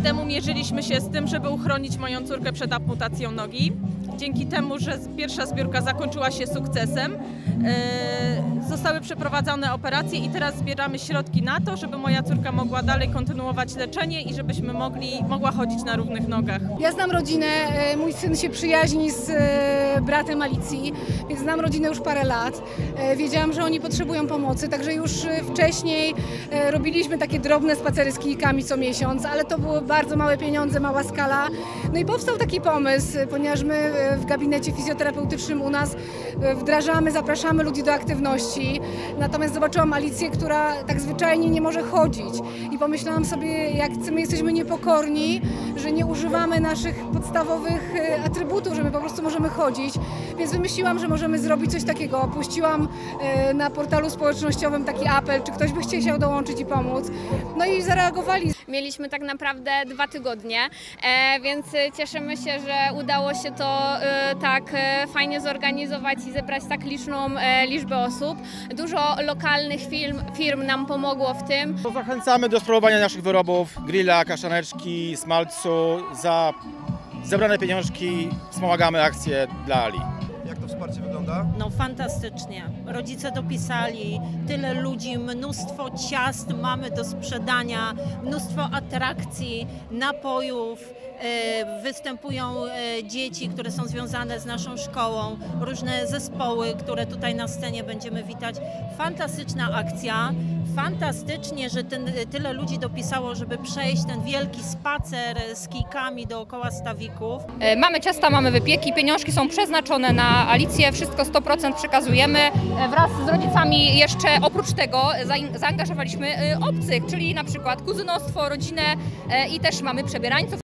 temu mierzyliśmy się z tym, żeby uchronić moją córkę przed amputacją nogi. Dzięki temu, że pierwsza zbiórka zakończyła się sukcesem, zostały przeprowadzone operacje i teraz zbieramy środki na to, żeby moja córka mogła dalej kontynuować leczenie i żebyśmy mogła chodzić na równych nogach. Ja znam rodzinę, mój syn się przyjaźni z bratem Alicji, więc znam rodzinę już parę lat. Wiedziałam, że oni potrzebują pomocy, także już wcześniej robiliśmy takie drobne spacery z kijkami co miesiąc, ale to były bardzo małe pieniądze, mała skala. No i powstał taki pomysł, ponieważ my w gabinecie fizjoterapeutycznym u nas wdrażamy, zapraszamy ludzi do aktywności. Natomiast zobaczyłam Alicję, która tak zwyczajnie nie może chodzić i pomyślałam sobie, jak my jesteśmy niepokorni, że nie używamy naszych podstawowych atrybutów, że my po prostu możemy chodzić, więc wymyśliłam, że możemy zrobić coś takiego. Opuściłam na portalu społecznościowym taki apel, czy ktoś by chciał dołączyć i pomóc. No i zareagowali. Mieliśmy tak naprawdę 2 tygodnie, więc cieszymy się, że udało się to tak fajnie zorganizować i zebrać tak liczną liczbę osób. Dużo lokalnych firm nam pomogło w tym. Zachęcamy do spróbowania naszych wyrobów, grilla, kaszaneczki, smalcu. Za zebrane pieniążki wspomagamy akcję dla Ali. Jak to wsparcie wygląda? No fantastycznie. Rodzice dopisali, tyle ludzi, mnóstwo ciast mamy do sprzedania, mnóstwo atrakcji, napojów. Występują dzieci, które są związane z naszą szkołą, różne zespoły, które tutaj na scenie będziemy witać. Fantastyczna akcja. Fantastycznie, że tyle ludzi dopisało, żeby przejść ten wielki spacer z kijkami dookoła stawików. Mamy ciasta, mamy wypieki, pieniążki są przeznaczone na Alicję, wszystko 100% przekazujemy. Wraz z rodzicami jeszcze oprócz tego zaangażowaliśmy obcych, czyli na przykład kuzynostwo, rodzinę i też mamy przebierańców.